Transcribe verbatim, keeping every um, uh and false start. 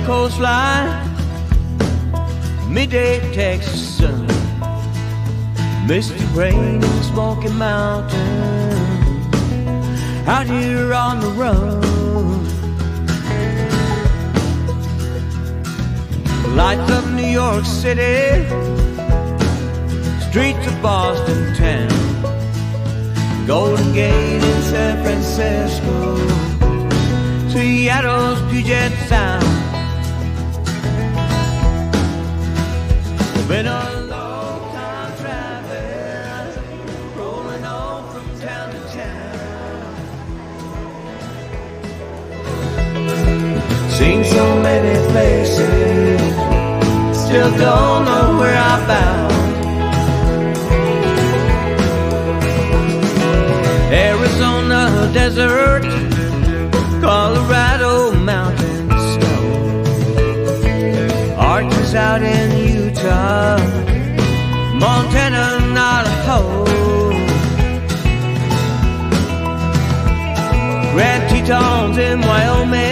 coastline, midday Texas sun, misty rain in Smoky Mountain, out here on the run. Lights of New York City, streets of Boston town, Golden Gate in San Francisco, Seattle's Puget Sound. Been a long time traveling, rolling on from town to town. Seen so many places, still don't know where I'm bound. Arizona desert, Colorado mountain snow, Arches out in Utah, Montana, Idaho, Grand Tetons in Wyoming,